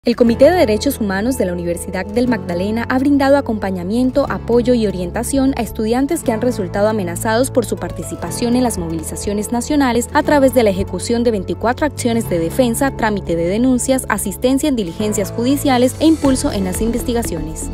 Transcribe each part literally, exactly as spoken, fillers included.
El Comité de Derechos Humanos de la Universidad del Magdalena ha brindado acompañamiento, apoyo y orientación a estudiantes que han resultado amenazados por su participación en las movilizaciones nacionales a través de la ejecución de veinticuatro acciones de defensa, trámite de denuncias, asistencia en diligencias judiciales e impulso en las investigaciones.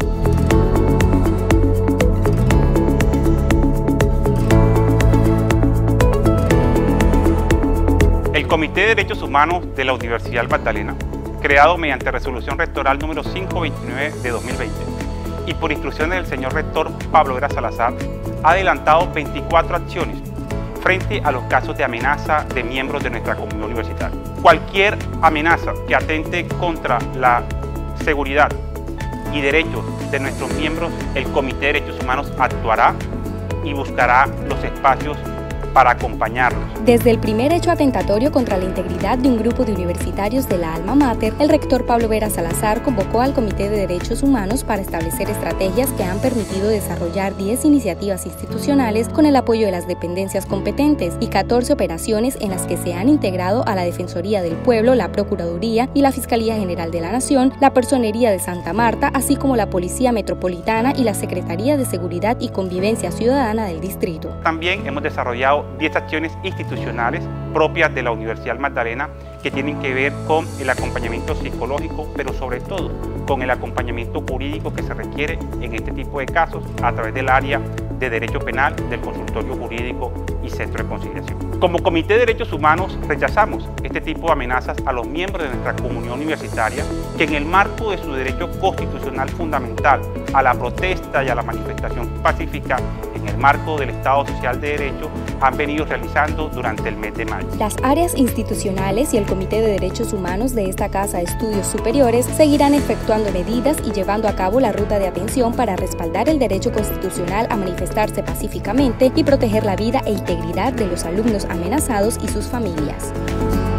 El Comité de Derechos Humanos de la Universidad Magdalena, creado mediante resolución rectoral número quinientos veintinueve de dos mil veinte y por instrucciones del señor rector Pablo Vera Salazar, ha adelantado veinticuatro acciones frente a los casos de amenaza de miembros de nuestra comunidad universitaria. Cualquier amenaza que atente contra la seguridad y derechos de nuestros miembros, el Comité de Derechos Humanos actuará y buscará los espacios para acompañarlos. Desde el primer hecho atentatorio contra la integridad de un grupo de universitarios de la Alma Mater, el rector Pablo Vera Salazar convocó al Comité de Derechos Humanos para establecer estrategias que han permitido desarrollar diez iniciativas institucionales con el apoyo de las dependencias competentes y catorce operaciones en las que se han integrado a la Defensoría del Pueblo, la Procuraduría y la Fiscalía General de la Nación, la Personería de Santa Marta, así como la Policía Metropolitana y la Secretaría de Seguridad y Convivencia Ciudadana del Distrito. También hemos desarrollado diez acciones institucionales propias de la Universidad Magdalena que tienen que ver con el acompañamiento psicológico, pero sobre todo con el acompañamiento jurídico que se requiere en este tipo de casos a través del área de Derecho Penal, del Consultorio Jurídico y Centro de Conciliación. Como Comité de Derechos Humanos rechazamos este tipo de amenazas a los miembros de nuestra comunidad universitaria que en el marco de su derecho constitucional fundamental a la protesta y a la manifestación pacífica en el marco del Estado Social de Derecho han venido realizando durante el mes de mayo. Las áreas institucionales y el Comité de Derechos Humanos de esta Casa de Estudios Superiores seguirán efectuando medidas y llevando a cabo la ruta de atención para respaldar el derecho constitucional a manifestarse pacíficamente y proteger la vida e integridad de los alumnos amenazados y sus familias.